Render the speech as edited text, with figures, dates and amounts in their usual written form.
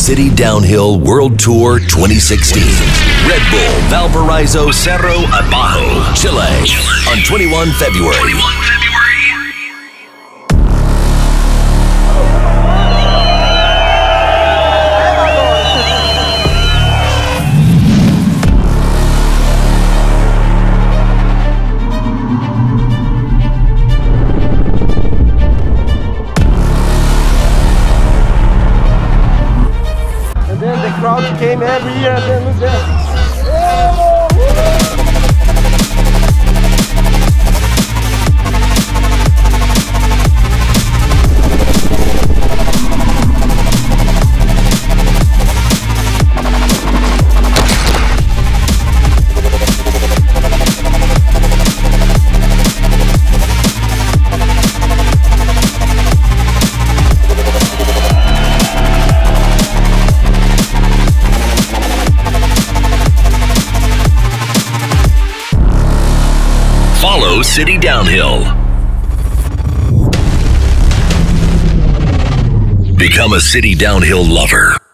City Downhill World Tour 2016. Red Bull Valparaiso Cerro Abajo, Chile, on 21 February. The crowd came every year and then look there. Follow City Downhill. Become a City Downhill lover.